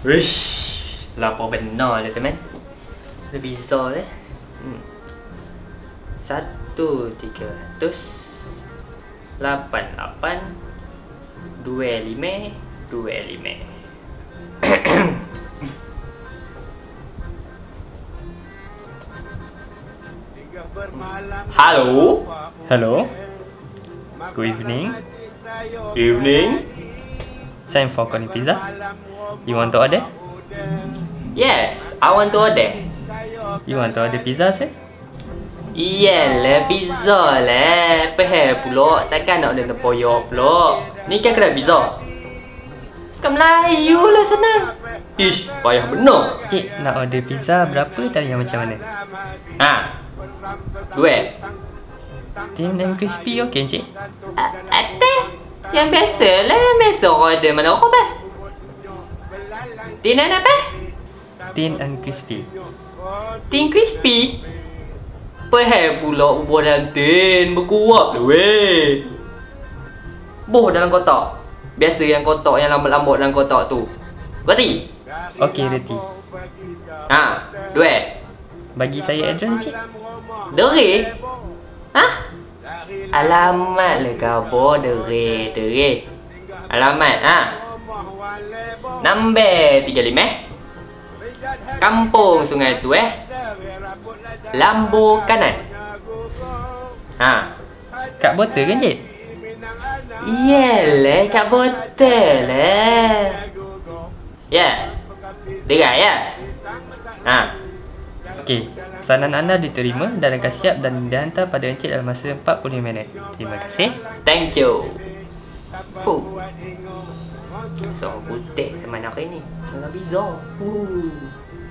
Wish, lapar benar lah teman. Lebih zol eh. 1,300 88 25 25. Halo. Hello. Good evening. Evening. Time for calling pizza. You want to order? Yes, I want to order. You want to order pizza, sir? Iyalah, pizza lah. Pahal pula. Takkan nak order tempoyak pula. Ni kan kedai pizza. Kan Melayu lah senang. Ish, payah benar. Okay, nak order pizza berapa dan yang macam mana? Ha. Dua. Thin and crispy, okay, encik? Atas. Yang biasa lah. Yang biasa order mana orang bah. Tin apa? Thin and crispy. Tin crispy. Pahal pula bubur dalam tin. Berkuap lah weh. Boh dalam kotak. Biasa yang kotak yang lambat-lambat dalam kotak tu. Berarti? Okay, reti. Ha. Dua. Bagi saya address, encik? Dere? Ha? Alamat lah kau dere. Alamat ha. Nombor 35. Kampung Sungai tu Lambu kanan. Ha. Kat botol kan, encik? Iyalah kat botol lah. Ya. Derai ya. Ha. Okay, pesanan anda diterima dan akan siap dan dihantar pada encik dalam masa 45 minit. Terima kasih. Thank you. So putih teman aku ini. Lebih bizar.